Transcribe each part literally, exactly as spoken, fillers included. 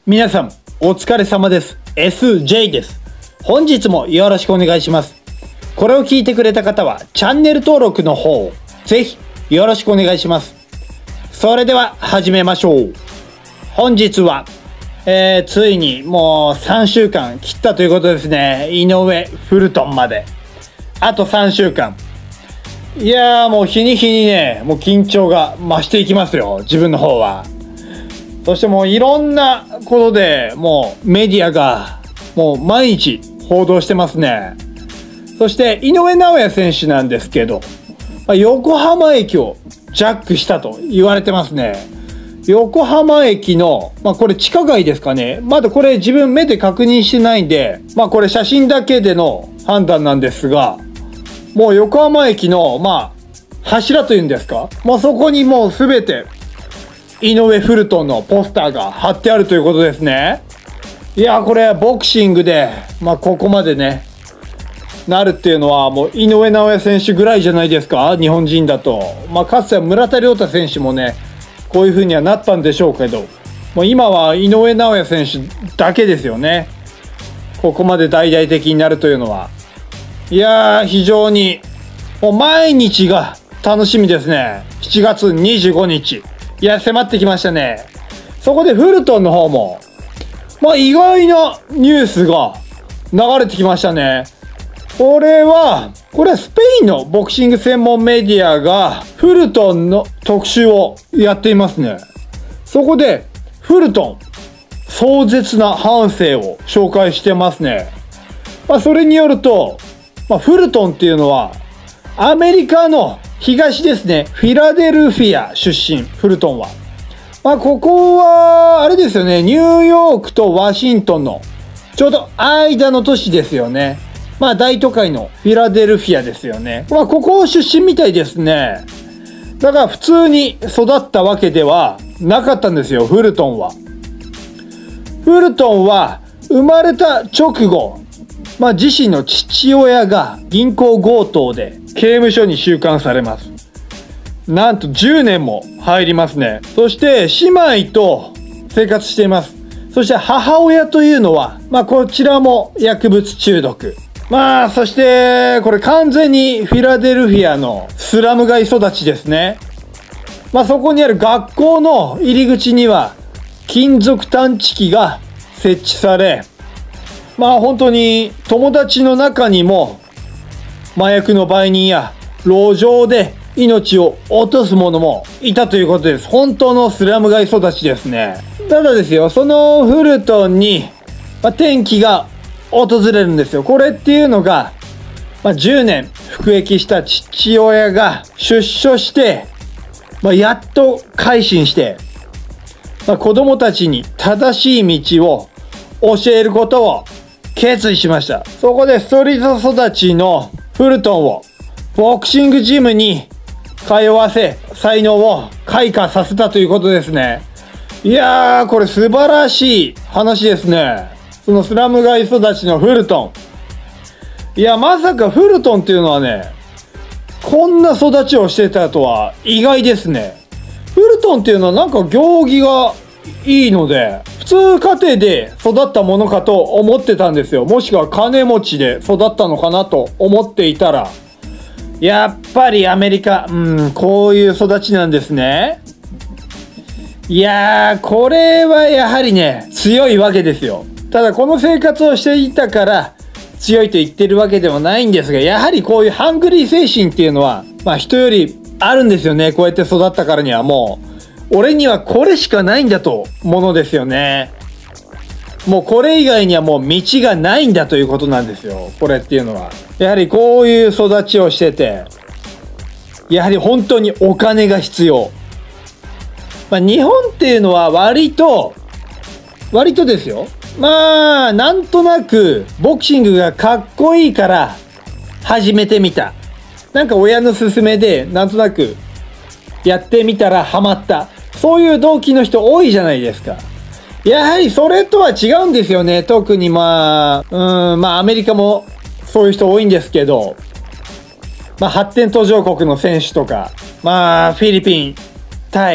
皆さん、お疲れ様です。エスジェイ です。本日もよろしくお願いします。これを聞いてくれた方は、チャンネル登録の方をぜひよろしくお願いします。それでは始めましょう。本日は、えー、ついにもうさんしゅうかん切ったということですね。井上フルトンまで。あとさんしゅうかん。いやーもう日に日にね、もう緊張が増していきますよ。自分の方は。そしてもういろんなことでもうメディアがもう毎日報道してますね。そして井上尚弥選手なんですけど、横浜駅をジャックしたと言われてますね。横浜駅の、まあこれ地下街ですかね。まだこれ自分目で確認してないんで、まあこれ写真だけでの判断なんですが、もう横浜駅のまあ柱というんですか、まあそこにもうすべて井上フルトンのポスターが貼ってあるということですね。いやこれボクシングで、まあ、ここまでねなるっていうのはもう井上尚弥選手ぐらいじゃないですか、日本人だと。まあ、かつては村田諒太選手もねこういう風にはなったんでしょうけど、もう今は井上尚弥選手だけですよね、ここまで大々的になるというのは。いやー非常にもう毎日が楽しみですね。しちがつにじゅうごにち、いや迫ってきましたね。そこでフルトンの方もまあ意外なニュースが流れてきましたね。これはこれはスペインのボクシング専門メディアがフルトンの特集をやっていますね。そこでフルトン壮絶な半生を紹介してますね。まあ、それによると、まあ、フルトンっていうのはアメリカの東ですね、フィラデルフィア出身、フルトンは。まあ、ここは、あれですよね、ニューヨークとワシントンのちょうど間の都市ですよね。まあ、大都会のフィラデルフィアですよね。まあ、ここ出身みたいですね。だから普通に育ったわけではなかったんですよ、フルトンは。フルトンは生まれた直後、まあ、自身の父親が銀行強盗で刑務所に収監されます。なんとじゅうねんも入りますね。そして姉妹と生活しています。そして母親というのは、まあこちらも薬物中毒。まあそしてこれ完全にフィラデルフィアのスラム街育ちですね。まあそこにある学校の入り口には金属探知機が設置され、まあ本当に友達の中にも麻薬の売人や路上で命を落とす者もいたということです。本当のスラム街育ちですね。ただですよ、そのフルトンに、まあ、転機が訪れるんですよ。これっていうのが、まあ、じゅうねん服役した父親が出所して、まあ、やっと改心して、まあ、子供たちに正しい道を教えることを決意しました。そこでストリート育ちのフルトンをボクシングジムに通わせ、才能を開花させたということですね。いやーこれ素晴らしい話ですね。そのスラム街育ちのフルトン、いやまさかフルトンっていうのはねこんな育ちをしてたとは意外ですね。フルトンっていうのはなんか行儀がいいので普通家庭で育ったものかと思ってたんですよ。もしくは金持ちで育ったのかなと思っていたら、やっぱりアメリカ、うん、こういう育ちなんですね。いやーこれはやはりね強いわけですよ。ただこの生活をしていたから強いと言ってるわけでもないんですが、やはりこういうハングリー精神っていうのはまあ人よりあるんですよね。こうやって育ったからにはもう俺にはこれしかないんだとものですよね。もうこれ以外にはもう道がないんだということなんですよ、これっていうのは。やはりこういう育ちをしてて、やはり本当にお金が必要。まあ、日本っていうのは割と割とですよ、まあなんとなくボクシングがかっこいいから始めてみた、なんか親の勧めでなんとなくやってみたらハマった、そういう動機の人多いじゃないですか。やはりそれとは違うんですよね。特にまあうんまあアメリカもそういう人多いんですけど、まあ発展途上国の選手とか、まあフィリピン、タイ、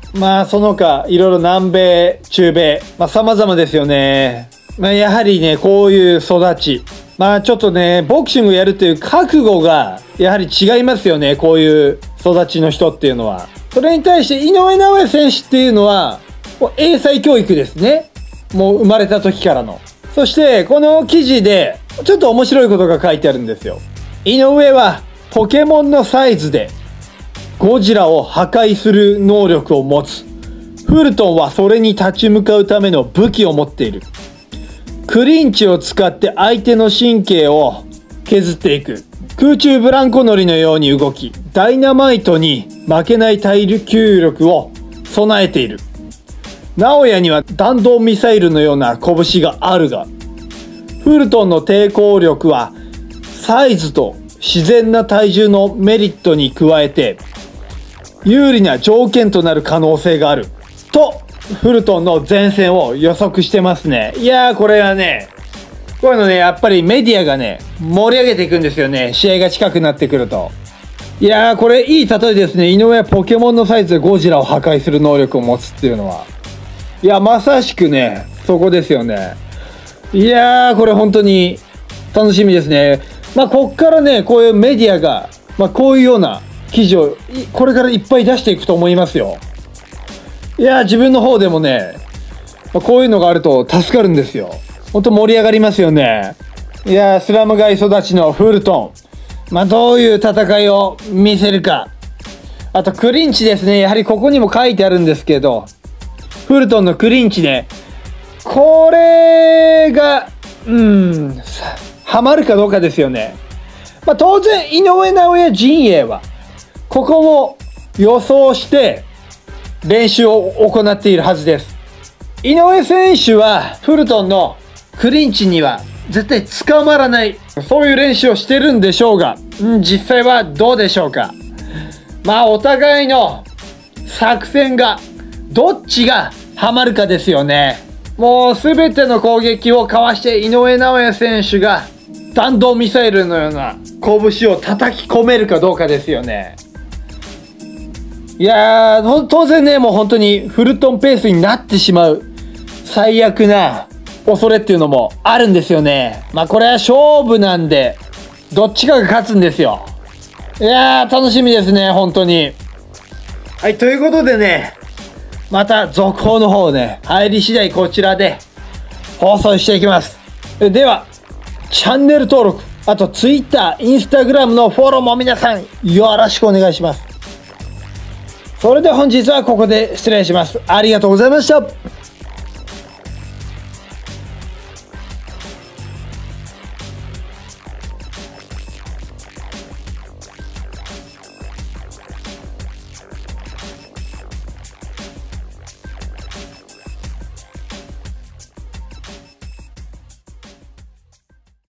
まあその他いろいろ南米中米まあ様々ですよね。まあやはりねこういう育ちまあちょっとねボクシングやるという覚悟がやはり違いますよね。こういう育ちの人っていうのは。それに対して井上尚弥選手っていうのは英才教育ですね。もう生まれた時からの。そしてこの記事でちょっと面白いことが書いてあるんですよ。井上はポケモンのサイズでゴジラを破壊する能力を持つ。フルトンはそれに立ち向かうための武器を持っている。クリンチを使って相手の神経を削っていく。空中ブランコ乗りのように動き、ダイナマイトに負けない耐久力を備えている。直哉には弾道ミサイルのような拳があるが、フルトンの抵抗力はサイズと自然な体重のメリットに加えて有利な条件となる可能性があるとフルトンの前線を予測してますね。いやーこれはねこういうのねやっぱりメディアがね盛り上げていくんですよね。試合が近くなってくると。いやーこれいい例えですね。井上はポケモンのサイズでゴジラを破壊する能力を持つっていうのは、いやまさしくねそこですよね。いやーこれ本当に楽しみですね。まあこっからねこういうメディアが、まあ、こういうような記事をこれからいっぱい出していくと思いますよ。いやー自分の方でもね、まあ、こういうのがあると助かるんですよ。ほんと盛り上がりますよね。いやースラム街育ちのフルトン、まあどういう戦いを見せるか。あとクリンチですね。やはりここにも書いてあるんですけど、フルトンのクリンチね、これがうんハマるかどうかですよね。まあ当然井上尚弥陣営はここも予想して練習を行っているはずです。井上選手はフルトンのクリンチには絶対捕まらない、そういう練習をしてるんでしょうが、うん、実際はどうでしょうか。まあお互いの作戦がどっちがハマるかですよね。もう全ての攻撃をかわして井上尚弥選手が弾道ミサイルのような拳を叩き込めるかどうかですよね。いやー当然ねもう本当にフルトンペースになってしまう最悪な恐れっていうのもあるんですよね。まあこれは勝負なんでどっちかが勝つんですよ。いやー楽しみですね本当に。はい、ということでねまた続報の方ね入り次第こちらで放送していきます。ではチャンネル登録、あと Twitter、Instagram のフォローも皆さんよろしくお願いします。それでは本日はここで失礼します。ありがとうございました。